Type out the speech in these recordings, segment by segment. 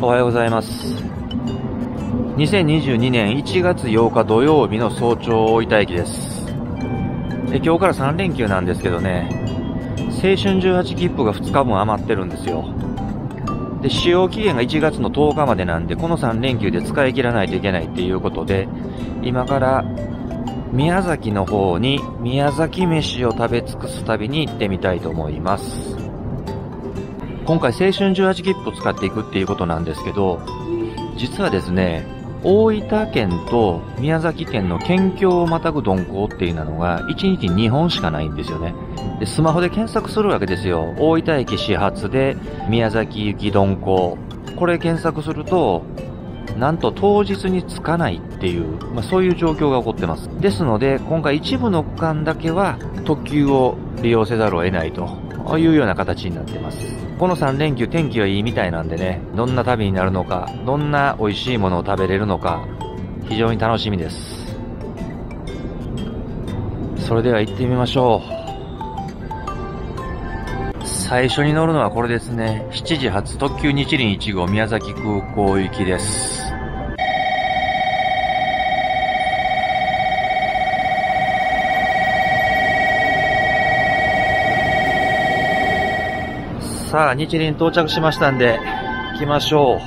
おはようございます。2022年1月8日土曜日の早朝大分駅です。今日から3連休なんですけどね、青春18切符が2日分余ってるんですよ。で、使用期限が1月の10日までなんで、この3連休で使い切らないといけないっていうことで、今から宮崎の方に宮崎飯を食べ尽くす旅に行ってみたいと思います。今回青春18切符を使っていくっていうことなんですけど、実はですね、大分県と宮崎県の県境をまたぐ鈍行っていうのが1日2本しかないんですよね。で、スマホで検索するわけですよ。大分駅始発で宮崎行き鈍行。これ検索すると、なんと当日に着かないっていう、そういう状況が起こってます。ですので、今回一部の区間だけは特急を利用せざるを得ないというような形になってます。この3連休天気はいいみたいなんでね、どんな旅になるのか、どんな美味しいものを食べれるのか、非常に楽しみです。それでは行ってみましょう。最初に乗るのはこれですね。7時発特急日輪1号宮崎空港行きです。さあ、日輪到着しましたんで、行きましょう。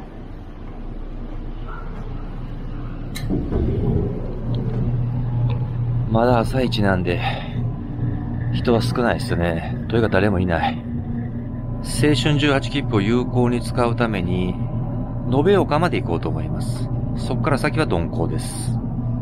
まだ朝一なんで、人は少ないですね。というか誰もいない。青春18切符を有効に使うために、延岡まで行こうと思います。そこから先は鈍行です。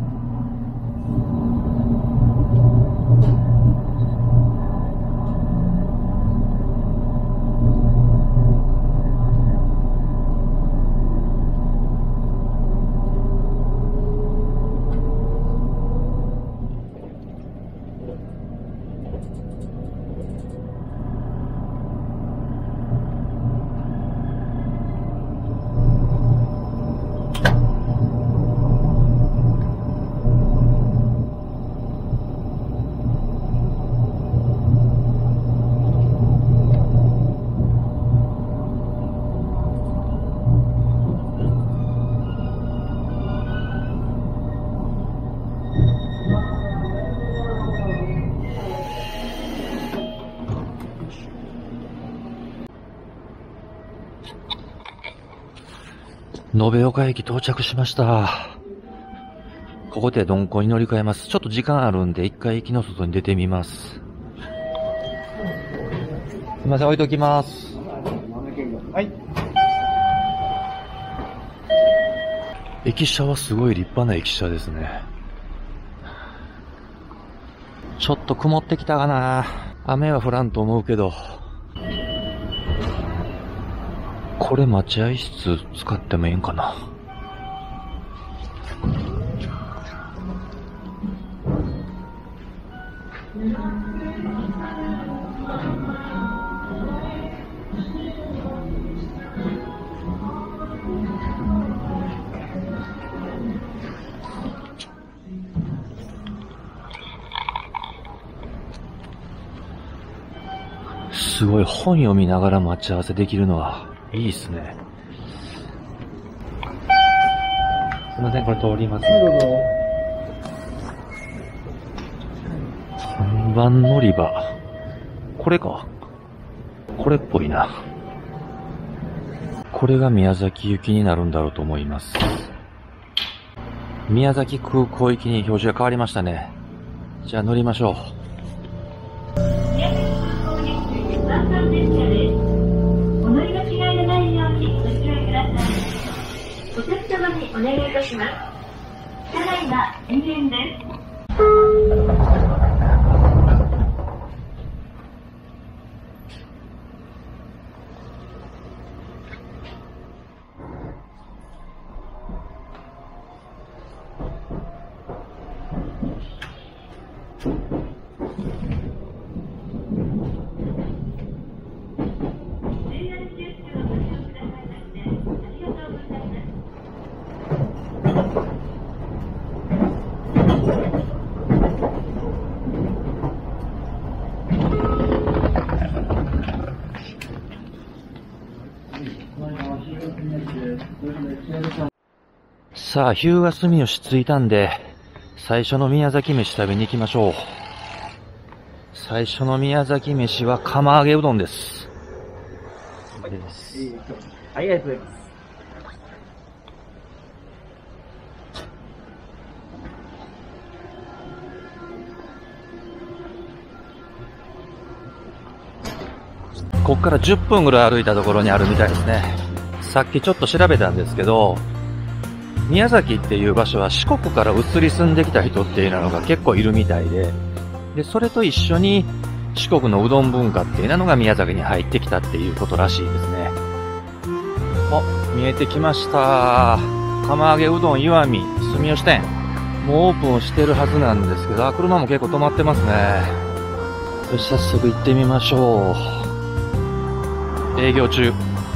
延岡駅到着しました。ここで鈍行に乗り換えます。ちょっと時間あるんで、一回駅の外に出てみます。すいません、置いときます。はい。駅舎はすごい立派な駅舎ですね。ちょっと曇ってきたかな。雨は降らんと思うけど。これ待合室使ってもいいんかな。すごい本読みながら待ち合わせできるのはいいっすね。すいません、これ通ります。看板乗り場。これか。これっぽいな。これが宮崎行きになるんだろうと思います。宮崎空港行きに表示が変わりましたね。じゃあ乗りましょう。宮崎空港に着く3番電車です。お乗り間違いのないようにご注意ください。お客様にお願いいたします。車内は禁煙です。 さあ、日向住吉着いたんで、最初の宮崎飯食べに行きましょう。最初の宮崎飯は釜揚げうどんです。 ありがとうございます。 こっから10分ぐらい歩いたところにあるみたいですね。さっきちょっと調べたんですけど、宮崎っていう場所は四国から移り住んできた人っていうのが結構いるみたいで、それと一緒に四国のうどん文化っていうのが宮崎に入ってきたっていうことらしいですね。あ、見えてきました。釜揚げうどん石見住吉店。もうオープンしてるはずなんですけど、車も結構止まってますね。よし、早速行ってみましょう。営業中。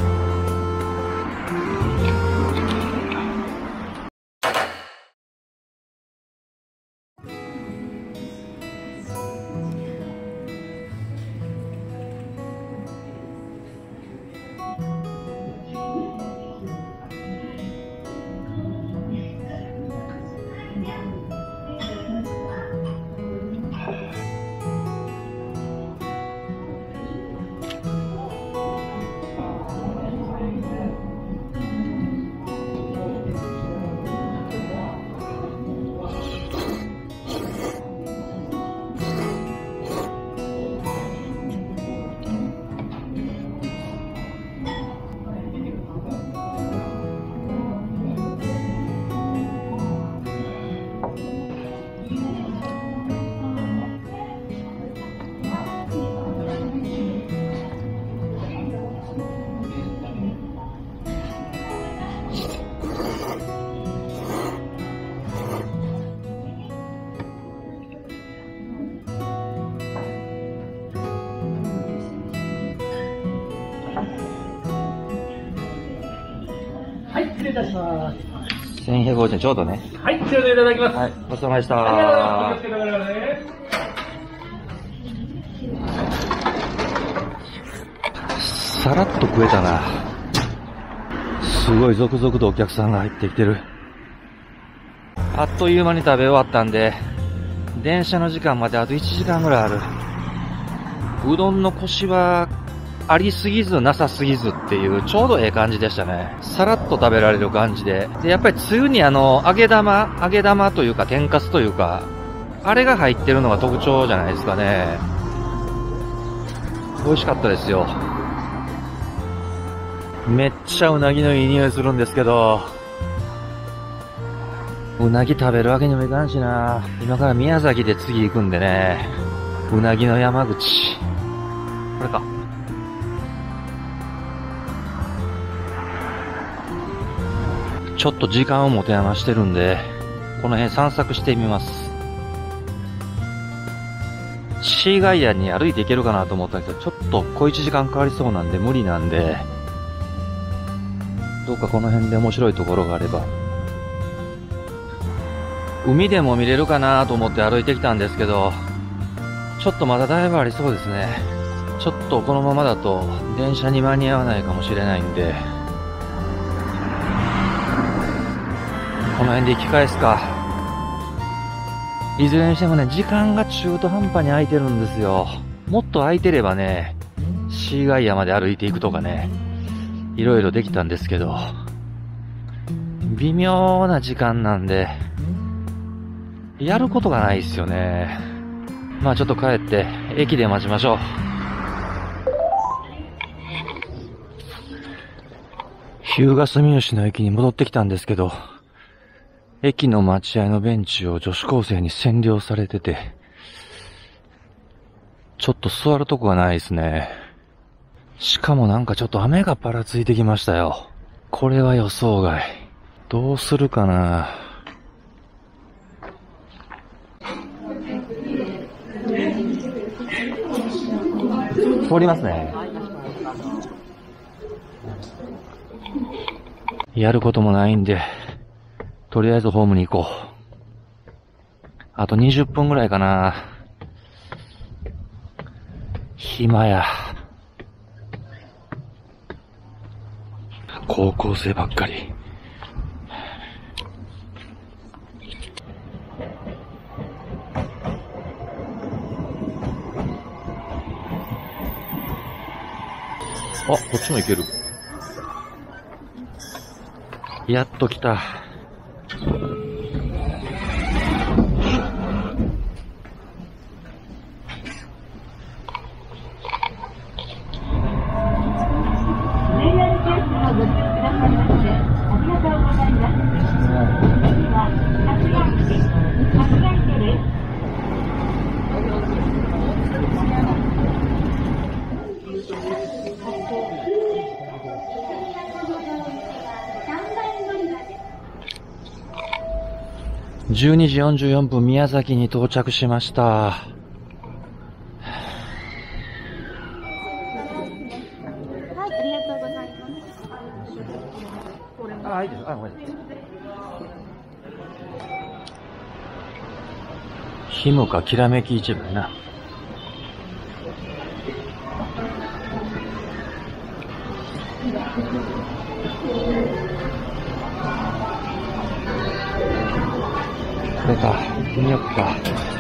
はい、失礼いたします。 1150円ちょうどね。 はい、ちょうどいただきます。 はい、ごちそうさまでした。 ありがとうございます。お気をつけてくださいね。 さらっと食えたな。すごい続々とお客さんが入ってきてる。あっという間に食べ終わったんで、電車の時間まであと1時間ぐらいある。うどんのコシはありすぎずなさすぎずっていうちょうどええ感じでしたね。さらっと食べられる感じで。で、やっぱりつゆに揚げ玉というか天かすというか、あれが入ってるのが特徴じゃないですかね。美味しかったですよ。めっちゃうなぎのいい匂いするんですけど、うなぎ食べるわけにもいかんしな。今から宮崎で次行くんでね。うなぎの山口。これか。ちょっと時間を持て余してるんで、この辺散策してみます。シーガイアに歩いて行けるかなと思ったけど、ちょっと小1時間かかりそうなんで無理なんで、どうかこの辺で面白いところがあれば。海でも見れるかなと思って歩いてきたんですけど、ちょっとまだだいぶありそうですね。ちょっとこのままだと電車に間に合わないかもしれないんで、この辺で引き返すか。いずれにしてもね、時間が中途半端に空いてるんですよ。もっと空いてればね、シーガイアまで歩いていくとかね、いろいろできたんですけど、微妙な時間なんで、やることがないですよね。まあちょっと帰って、駅で待ちましょう。日向住吉の駅に戻ってきたんですけど、駅の待合のベンチを女子高生に占領されてて、ちょっと座るとこがないですね。しかもなんかちょっと雨がぱらついてきましたよ。これは予想外。どうするかな。通りますね。やることもないんで、とりあえずホームに行こう。あと20分ぐらいかな。暇や。高校生ばっかり。 こっちも行ける。やっと来た。12時44分、宮崎に到着しました。 はい、ありがとうございます。 いいです。ごめんなさい。ひむかきらめき市場やな。これか、行ってみよっか。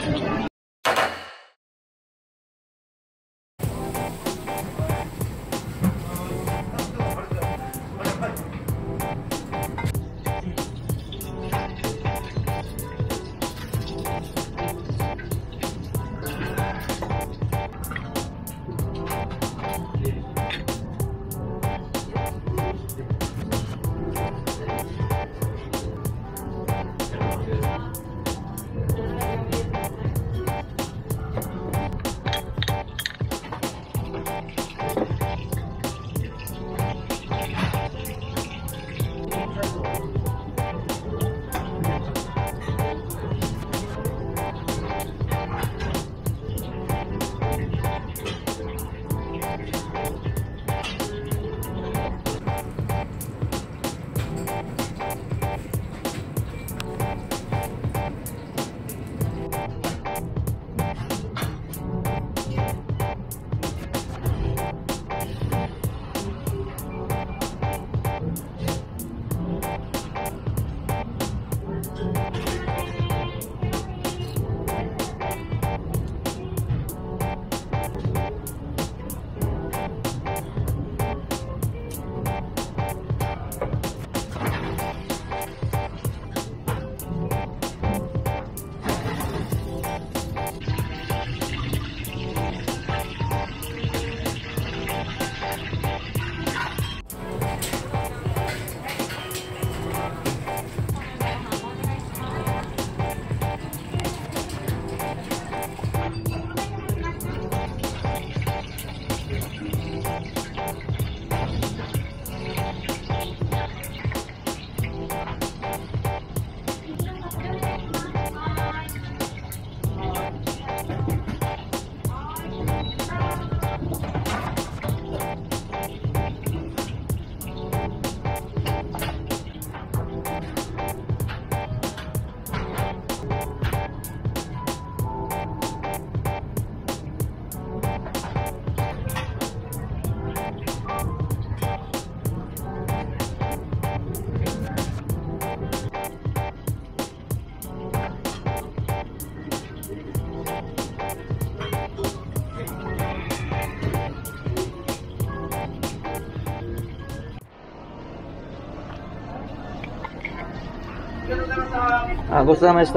ごちそうさまでした。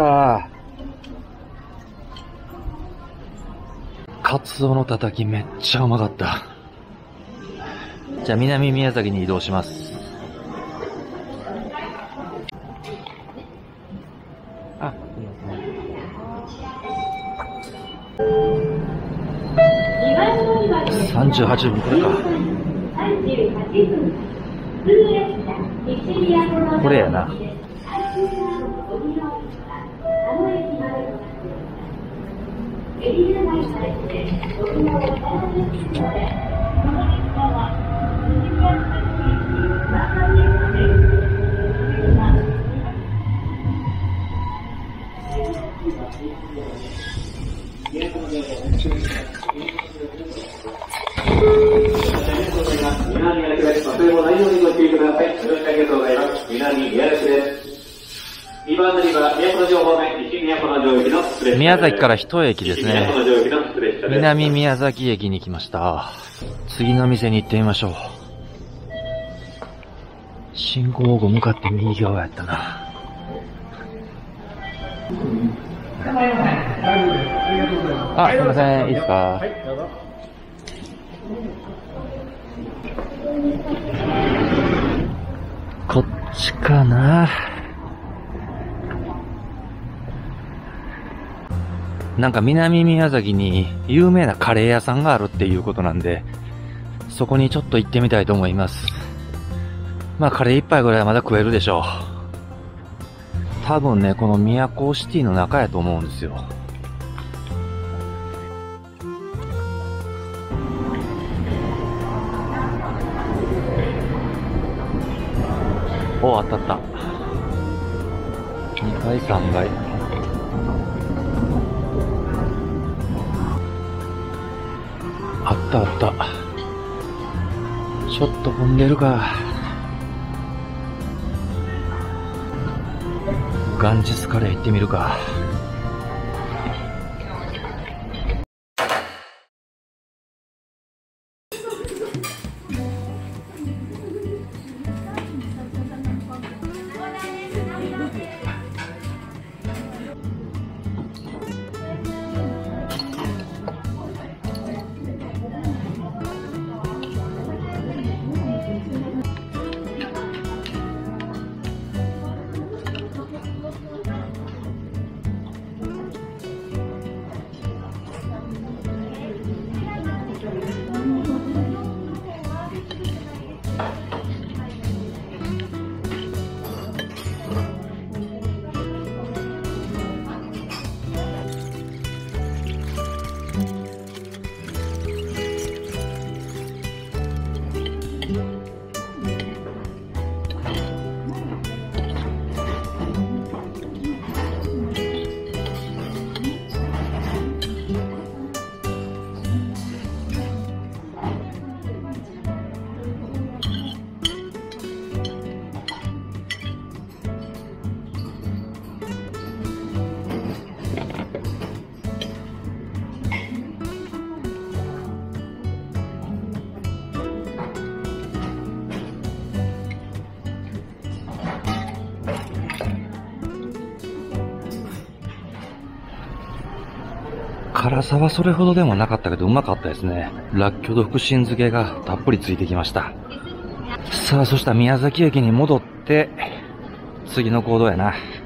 カツオのたたきめっちゃうまかった。じゃあ南宮崎に移動します。38分これか。これやな。宮崎から一駅ですね。南宮崎駅に来ました。 次の店に行ってみましょう。信号後向かって右側やったな。あ、すいません、いいですか？はい、どうぞ。こっちかな。なんか南宮崎に有名なカレー屋さんがあるっていうことなんで、そこにちょっと行ってみたいと思います。まあカレー一杯ぐらいはまだ食えるでしょう。多分ね、この宮古シティの中やと思うんですよ。お、あったあった。2階3階。あったあった。ちょっと混んでるか。ガンジスカレー行ってみるか。辛さはそれほどでもなかったけどうまかったですね。らっきょうと福神漬けがたっぷりついてきました。さあ、そしたら宮崎駅に戻って次の行動やな。